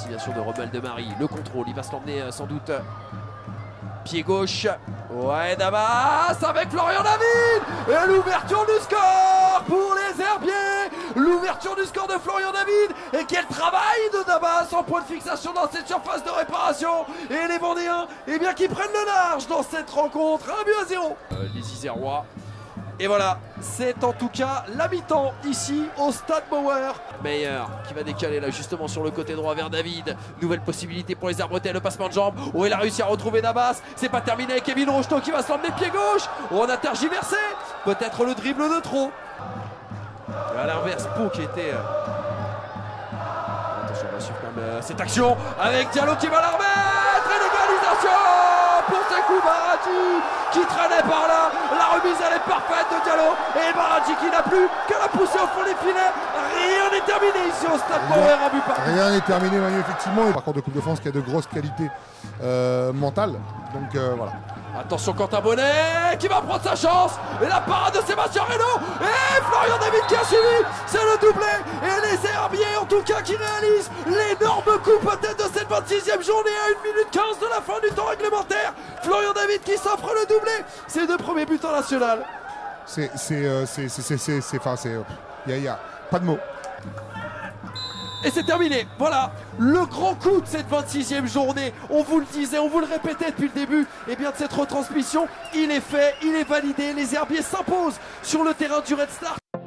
destination de Romuald de Marie. Le contrôle, il va se l'emmener sans doute. Pied gauche. Ouais, Navas avec Florian David. Et l'ouverture du score pour les Herbiers. L'ouverture du score de Florian David. Et quel travail de Navas en point de fixation dans cette surface de réparation. Et les Vendéens, eh bien, qui prennent le large dans cette rencontre. 1-0. Les Isérois. Et voilà, c'est en tout cas la mi-temps ici au Stade Bauer. Meyer qui va décaler là justement sur le côté droit vers David. Nouvelle possibilité pour les Herbretels, le passement de jambe. Oh, il a réussi à retrouver Navas. C'est pas terminé. Kevin Rocheteau qui va se l'emmener pied gauche. Oh, on a tergiversé. Peut-être le dribble de trop. À l'inverse, Pau qui était... Attention, on va suivre quand même cette action avec Diallo qui va la remettre. Et l'égalisation pour Sekou Baradji qui traînait par là. La remise elle est parfaite de Diallo. Et Baradji qui n'a plus qu'à la pousser au fond des filets. Rien n'est terminé ici au Stade Bauer à but partout. Rien n'est terminé Manu, effectivement. Par contre de Coupe de France qui a de grosses qualités mentales. Donc voilà. Attention Quentin Bonnet qui va prendre sa chance. Et la parade de Sébastien Reynaud. Et Florian David qui a suivi. C'est le doublé. Et les Herbiers en tout cas qui réalisent l'énorme coup peut-être de cette 26e journée à 1 minute 15 de la fin du temps réglementaire. Florian David qui s'offre le doublé. Ses 2 premiers buts en national. Il y a pas de mots. Et c'est terminé, voilà, le grand coup de cette 26e journée, on vous le disait, on vous le répétait depuis le début, et bien de cette retransmission, il est fait, il est validé, les Herbiers s'imposent sur le terrain du Red Star.